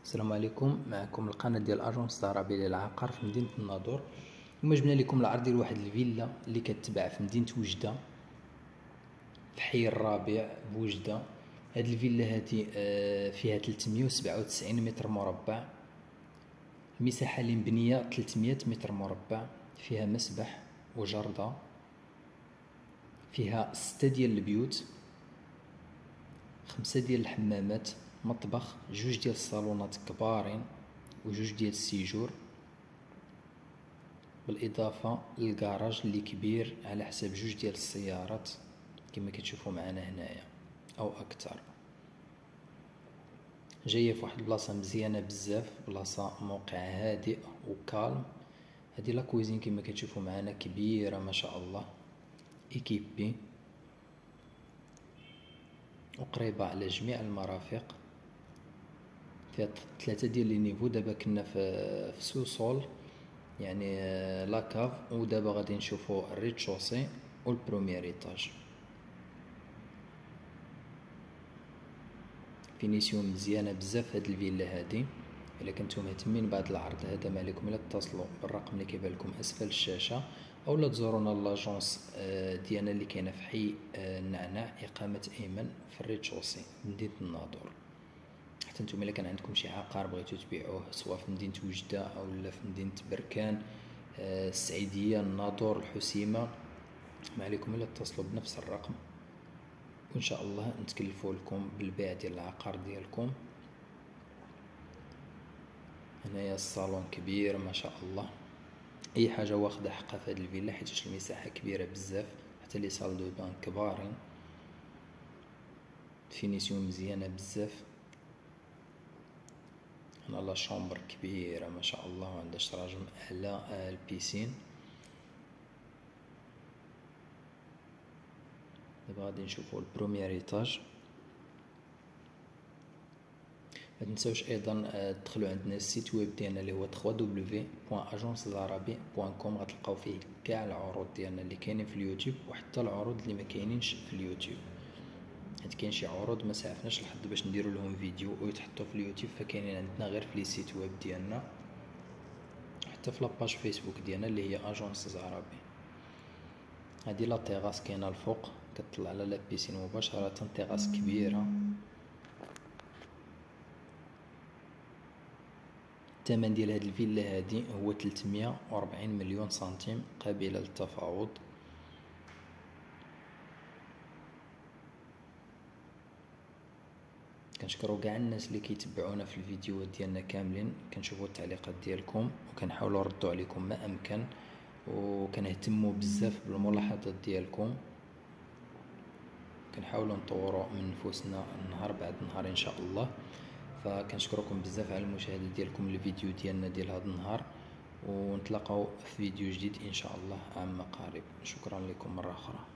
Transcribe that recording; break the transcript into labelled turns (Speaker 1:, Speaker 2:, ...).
Speaker 1: السلام عليكم. معكم القناه ديال اجونس العربيه للعقار في مدينه الناظور. اليوم جبنا لكم العرض ديال واحد الفيلا اللي كتباع في مدينه وجده في حي الرابع بوجده. هاد الفيلا هادي فيها 397 متر مربع، المساحه اللي مبنيه 300 متر مربع، فيها مسبح وجرده، فيها 6 ديال البيوت، 5 ديال الحمامات، مطبخ، 2 ديال الصالونات كبارين و2 ديال السيجور، بالاضافه للكراج اللي كبير على حساب 2 ديال السيارات كما كتشوفوا معنا هنايا او اكثر. جايه في واحد البلاصه مزيانه بزاف، بلاصه موقع هادئ وكالم. هذه لا كويزين كما كتشوفوا معنا كبيره ما شاء الله، ايكيبي وقريبه على جميع المرافق. فيها 3 ديال لي نيفو. دابا كنا في سوسول يعني لاكاف، ودابا غادي نشوفوا الريتشوسي والبروميير ايطاج. فينيسيون مزيانه بزاف هاد الفيلا هادي. الا كنتم مهتمين بهذا العرض هذا ما عليكم الا تتصلوا بالرقم اللي كيبان لكم اسفل الشاشه، اولا تزورونا لاجونس ديالنا اللي كاينه في حي النعناع اقامه ايمن في الريتشوسي مدينه الناظور. حتى نتوما الا كان عندكم شي عقار بغيتو تبيعوه سواء في مدينه وجده او في مدينه بركان، السعيديه، الناظور، الحسيمه، ما عليكم الا تتصلوا بنفس الرقم وان شاء الله نتكلفوا لكم بالبيع ديال العقار ديالكم. هنايا الصالون كبير ما شاء الله، اي حاجه واخده حقها في هذه الفيلا حيت المساحه كبيره بزاف، حتى لي صال دو بان كبارين، فينيسيون مزيانه بزاف. هنا لا شومبر كبيره ما شاء الله وعندها شراجم على البيسين. دابا غادي نشوفوا البروميير ايطاج. ما تنساوش ايضا تدخلوا عندنا السيت ويب ديالنا اللي هو www.agencezarabi.com. غتلقاو فيه كاع العروض ديالنا اللي كاينين في اليوتيوب وحتى العروض اللي ما كاينينش في اليوتيوب، حيت كاين شي عروض ما سعفناش لحد باش نديروا لهم فيديو ويتحطوا في اليوتيوب، فكاينين عندنا غير في لي سيت ويب ديالنا، حتى في لاباج فيسبوك ديالنا اللي هي اجونس عربي. هذه لا تيغاس كاينه الفوق كتطلع على لا بيسين مباشره، تيغاس كبيره. الثمن ديال هاد الفيلا هادي هو 340 مليون سنتيم قابله للتفاوض. كنشكروا كاع الناس اللي كيتبعونا في الفيديوهات ديالنا كاملين، كنشوفوا التعليقات ديالكم وكنحاولوا نردوا عليكم ما امكن، وكنهتموا بزاف بالملاحظات ديالكم. كنحاولوا نطوروا من نفوسنا نهار بعد نهار ان شاء الله. فكنشكركم بزاف على المشاهده ديالكم للفيديو ديالنا ديال هذا النهار، ونتلاقاو في فيديو جديد ان شاء الله عما قريب. شكرا لكم مره اخرى.